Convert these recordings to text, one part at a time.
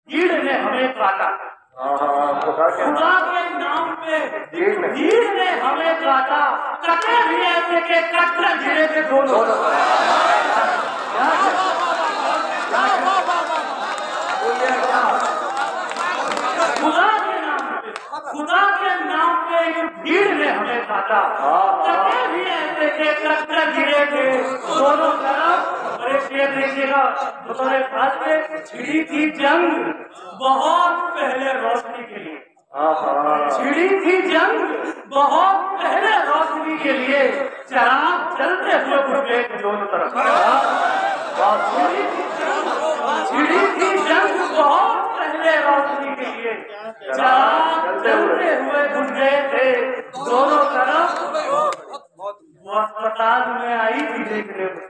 भीड़ ने हमें काटा। खुदा के नाम पे भीड़ ने हमें काटा, कटे भी ऐसे के कटकर गिरे थे दोनों। खुदा के नाम पे भीड़ ने हमें काटा, कटे भी ऐसे के कटकर गिरे थे दोनों तरफ। अरे शेर देखिएगा, बतौरे खास पे छिड़ी थी जंग बहुत पहले रोशनी के लिए, छिड़ी थी जंग बहुत पहले रोशनी के लिए, चराग चलते हुए बुझे दोनों तरफ। छिड़ी थी जंग बहुत पहले रोशनी के लिए, चराग चलते हुए बुझ गए थे दोनों तरफ। वो अस्पताल में आई थी देखने में,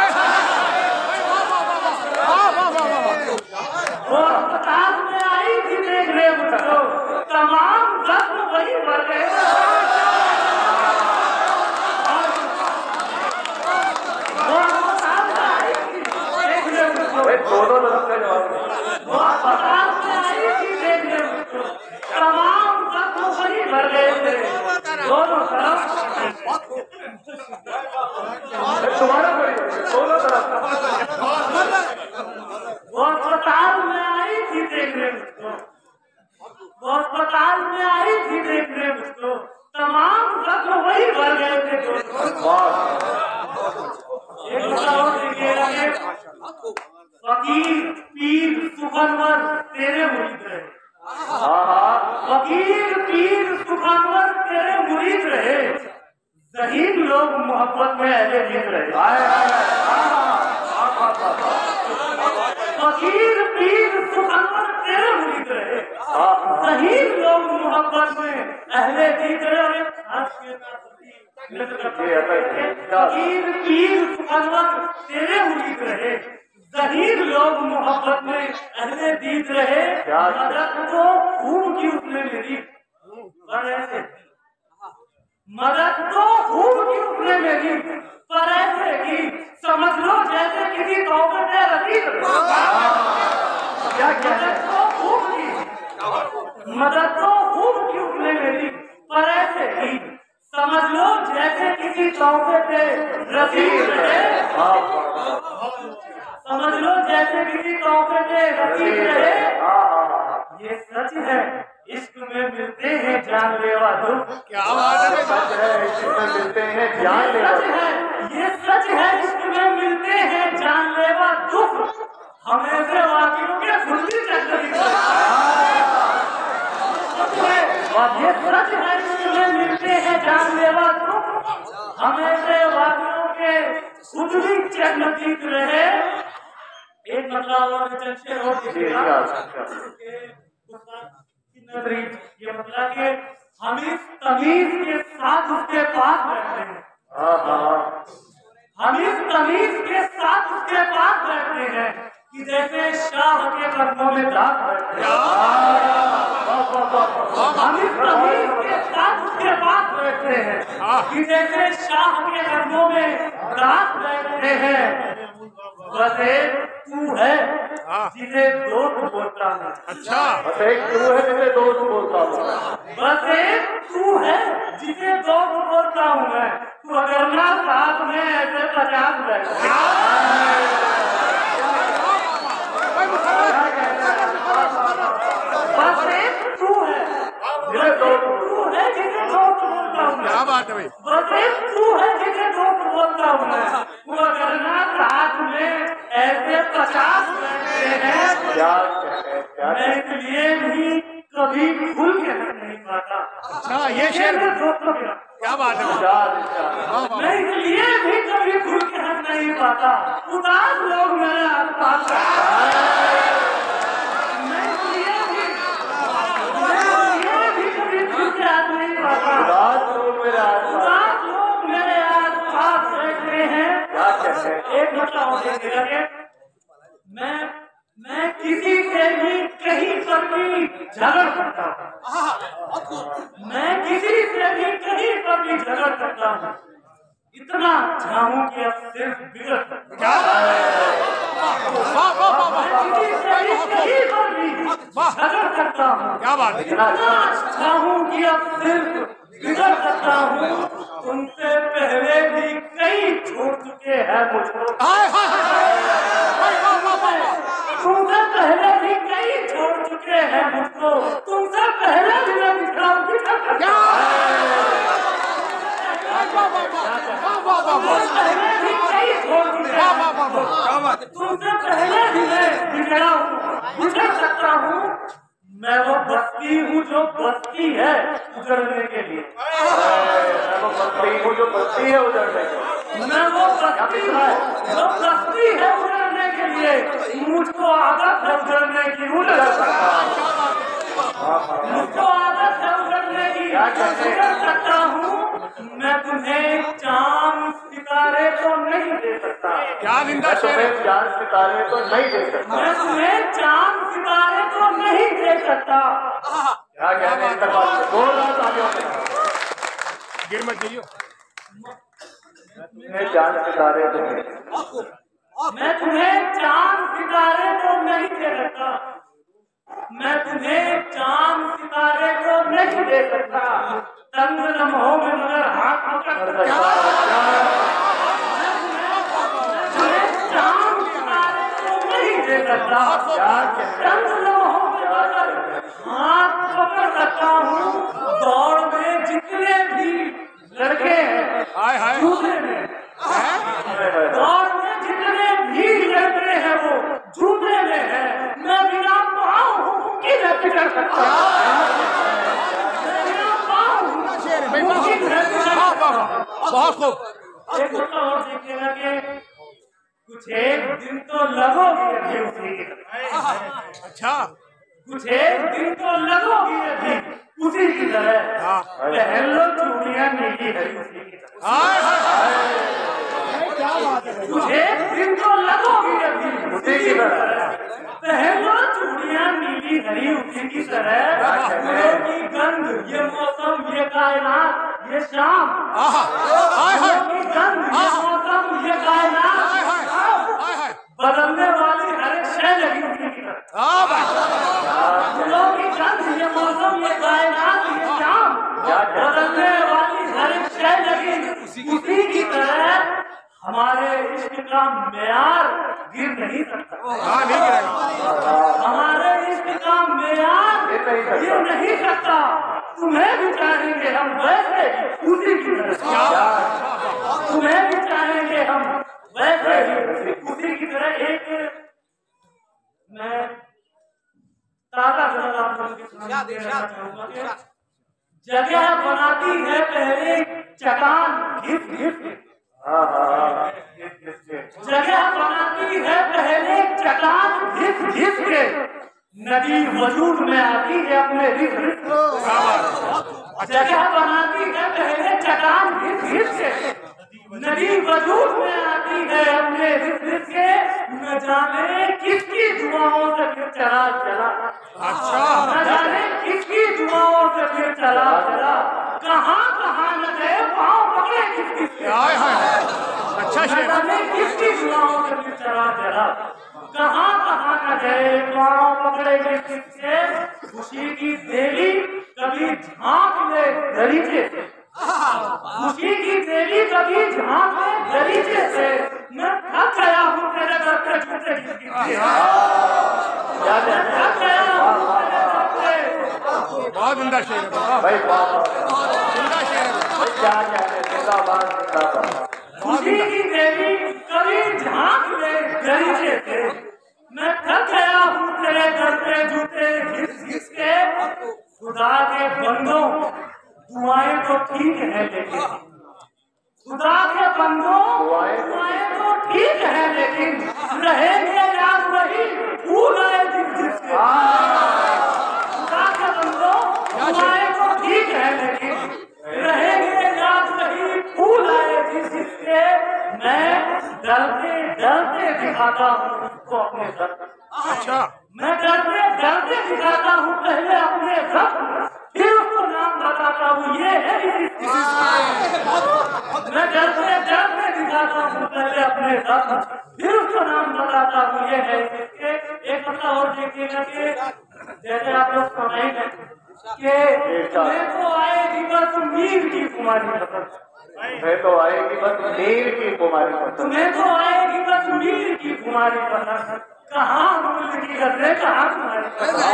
वो अस्पताल में आई थी देखने मुझको, तमाम जख्म वही भर गए। वो अस्पताल में आई थी देखने मुझको, वो अस्पताल में आई थी देखने मुझको, तमाम जख्म वही भर गए थे दोनों तरफ। वो अस्पताल में आई थी देखने मुझको, वो अस्पताल में आई थी देखने मुझको, तमाम जख्म वही भर गए थे दोनों। एक और देखिएगा, फकीर पीर सुखनवर तेरे मुरीद रहे, फकीर पीर सुखनवर तेरे मुरीद रहे, शहीद लोग मोहब्बत में अहले दीद रहे। फकीर पीर सुखनवर तेरे मुरीद रहे, शहीद लोग मोहब्बत में अहले दीद रहे। फकीर पीर सुखनवर तेरे मुरीद रहे, शहीद लोग मोहब्बत में अहले दीद रहे। मदद तो खून की उसने मेरी, मदद तो खून की उसने मेरी, पर ऐसे की समझ लो जैसे किसी तौबत रसीद। मदद तो खून की, मदद तो खून की उसने मेरी, पर ऐसे की समझ लो जैसे किसी तौबत रसीद रहे। समझ लो जैसे किसी तौबत रसीद रहे। ये सच है इश्क में मिलते हैं जानलेवा दुख। क्या बात है, सच है इश्क में मिलते हैं जानलेवा, ये सच है इश्क में मिलते हैं जानलेवा दुख, हमें से वाकियों के खुशी चक्कर। ये सच है इश्क में मिलते हैं जानलेवा दुख, हमें से वाकियों के खुद भी चकमकीत रहे। एक मतलब और चर्चे हो ये मतलब कि हम इस तमीज के साथ उसके पास बैठते हैं, हम इस तमीज के साथ उसके पास बैठते हैं कि जैसे शाह के कदमों में दाग बैठते हैं। हम इस तमीज के साथ उसके पास बैठते हैं कि जैसे शाह के कदमों में दाग बैठते हैं। बस एक तू है जिसे दोस्त बोलता हूँ। अच्छा, बस एक तू है जिसे दोस्त बोलता हूँ, बस एक तू है जिसे दोस्त बोलता हूँ मैं। तू अगर ना साथ में ऐसे 50 बैठे, बस एक तू है जिसे दोस्त बोलता हूँ। क्या बात है भाई, बस एक तू है जिसे दोस्त बोलता हूँ मैं। तू अगर ना साथ में ऐसे 50 बैठते हैं, मैं इसलिए भी कभी खुल के नहीं पाता। अच्छा, ये शेर दोस्तों क्या बात है, मैं इसलिए भी कभी खुल के हंस नहीं पाता। उदास लोग मेरे आसपास, मैं इसलिए भी कभी खुल के हंस नहीं पाता। उदास लोग मेरे आसपास बैठते हैं। एक मतलब हो, मैं किसी से भी कहीं पर भी झगड़ सकता हूँ, मैं किसी से भी कहीं पर भी झगड़ सकता हूँ, इतना चाहूं कि अब सिर्फ बिगड़ सकता हूँ। मैं किसी से भी कहीं पर भी झगड़ सकता हूँ। क्या बात है? इतना चाहूँ कि अब सिर्फ बिगड़ सकता हूँ। तुमसे पहले भी कई छोड़ चुके हैं मुझको, तुमसे पहले भी कई छोड़ चुके हैं मुझको, तुमसे पहले भी मैं बिछड़ा तुमसे पहले भी मैं बिछड़ सकता हूँ। मैं वो बस्ती हूँ जो बस्ती है उजड़ने के लिए, मैं वो बस्ती हूँ जो बस्ती है उजड़ने के लिए, मैं वो बस्ती हूँ जो बस्ती है उजड़ने के लिए। मुझको आदत है उजड़ने की, उजड़ मुझको आदत है उजड़ने की, उजड़ सकता हूँ। मैं तुम्हें चांद सितारे तो नहीं दे सकता, क्या जिंदा शेर है? चांद सितारे तो नहीं दे सकता, मैं तुम्हें चांद सितारे तो नहीं दे सकता। क्या कहते हैं? गिर मत जाइयो। मैं चांद सितारे तो मैं तुम्हें चांद सितारे तो नहीं दे सकता, मैं तुम्हें चांद सितारे तो नहीं दे सकता। तंग लम्हों में मगर हाथ पकड़ सकता, चांद सितारे तो नहीं दे सकता। तंग लम्हों में मगर हाथ पकड़ सकता हूँ। दौड़ में जितने भी लड़के हैं जूते में, दौड़ में जितने भी लड़के हैं वो जूते में है। मैं बिना पाँव की न कर सकता, बहुत खूब। एक और देखने लगे, कुछ एक दिन तो लगोगी अभी उसी की तरह। अच्छा, कुछ एक दिन तो लगोगी अभी उसी की तरह। पहन लो चूड़ियां नीली हरी उसी की तरह। कुछ एक दिन तो लगोगी अभी उसी की तरह। पहन लो चूड़ियां नीली हरी उसी की तरह। फूलों की गंध, ये मौसम, ये कायनात, ये शाम, फूलों की गंध, ये मौसम, ये कायनात, बदलने वाली हर एक शय लगी उसी की तरह। फूलों की गंध, ये मौसम, ये कायनात, ये शाम, बदलने वाली हर एक शय लगी उसी की तरह। हमारे इश्क का मेयार गिर नहीं सकता, नहीं गिरेगा। हमारे इश्क का मेयार गिर नहीं सकता। तुम्हें भी चाहेंगे हम वैसे उसी की तरह, तुम्हें भी चाहेंगे हम वैसे ही उसी की तरह। एक मैं ताज़ा गजल आप लोगों के सामने देना चाहूंगा कि जगह बनाती है पहले चट्टान घिस घिस के, जगह बनाती है पहले चट्टान घिस घिस के, नदी वजूद में आती है अपने रिस रिस। जगह बनाती है पहले चट्टान घिस घिस के, नदी वजूद में आती है अपने रिस रिस के। न जाने किसकी दुआओं से फिर चला चला, अच्छा, न जाने किसकी दुआओं से फिर चला चला। कहाँ कहाँ न गए पाँव पकड़े किस किसके, अच्छा शेर। न जाने किसकी दुआओं से फिर चला चला। कहाँ कहाँ न गए पाँव पकड़े किस किसके। खुशी की देवी कभी झांक ले गलीचे से, खुशी की देवी कभी झांक ले गलीचे से। मैं थक गया हूँ तेरे दर पे झूठे किसकी, थक गया हूँ तेरे दर पे। बहुत जिंदा शेर है भाई, जिंदा शेर है। क्या जिंदाबाद। खुशी की देवी कभी झांक ले गलीचे से। मैं थक गया हूँ तेरे दर पे जूते घिस घिस के। खुदा के बंदों दुआएं तो ठीक है लेकिन, खुदा के बंदों दुआएं तो ठीक है लेकिन, रहेंगे याद वही फूल आए जिस जिसके। खुदा के बंदों दुआएं तो ठीक है लेकिन, रहेंगे याद वही फूल आए जिस जिसके। मैं डरते डरते दिखाता हूँ उसको अपने सर, अच्छा, मैं डरते डरते दिखाता हूँ पहले अपने सर, फिर उसको नाम बताता हूँ ये है मैं डरते डरते दिखाता हूँ पहले अपने सर, फिर उसको नाम बताता हूँ ये है इसके। एक मतलब और देखिएगा कि जैसे आप लोग समझेंगे कि तुम्हें तो आएगी बस मीर की कुमारी पसंद, मैं तो आएगी बस मीर की कुमारी पसंद, तुम्हें तो आएगी बस मीर की कुमारी पसंद। कहाँ मूल की गजरें, कहाँ तुम्हारी पसंद,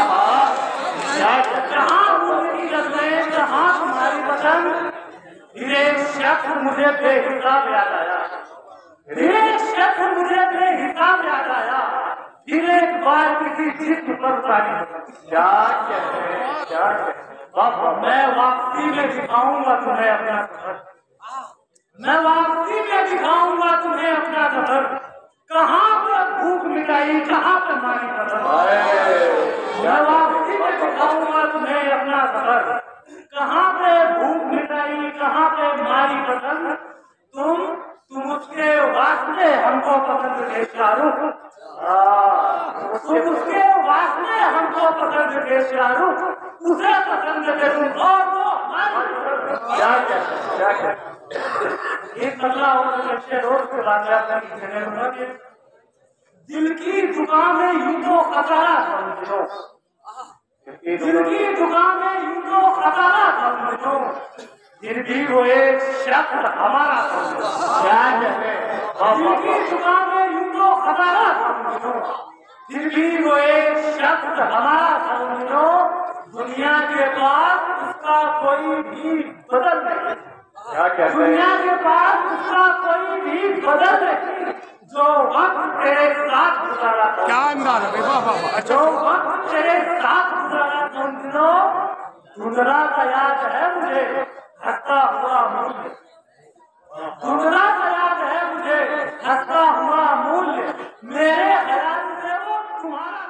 कहाँ मूल की गजरें, कहाँ तुम्हारी पसंद। फिर एक शख्स मुझे बेहिसाब याद आया, फिर एक शख्स मुझे बेहिसाब याद आया, फिर एक बार किसी जिस्म पर उतारी। क्या कहते हैं, क्या कहते हैं। मैं वापसी में दिखाऊंगा तुम्हें अपना सफर, मैं वापसी में दिखाऊंगा तुम्हें अपना सफर। कहाँ पे भूख मिटाई, कहाँ पे मारी पसंद, मैं वापसी में दिखाऊंगा तुम्हें अपना सफर। कहाँ पे भूख मिटाई, कहाँ पे मारी पसंद। तुम उसके वास्ते हमको पसंद थे शाहरुख, तुम उसके वास्ते हमको पसंद थे शाहरुख, उसे पसंद थे तुम और वो हमारी। क्या कहते, क्या कहते। एक बदला हो अच्छे दोस्त के बाद दिल की दुकान में यूं तो खतरा समझो, दिल की दुकान में यूं तो खतरा समझो, फिर भी वो एक शख्स हमारा समझो। क्या कहते हैं। दिल की दुकान में यूं तो खतरा समझो, फिर भी वो एक शख्स हमारा समझो। दुनिया के पास उसका कोई भी बदल नहीं, क्या कहते हैं। दुनिया के पास उसका कोई भी बदल नहीं, जो वक्त तेरे साथ गुजारा था, क्या अंदाज है वाह वाह वाह। जो वक्त तेरे साथ गुजारा था उन दिनों, धुंधला का याद है मुझे हंसता हुआ मूल्य, धुंधला का याद है मुझे हंसता हुआ मूल्य, मेरे ख्याल से वो तुम्हारा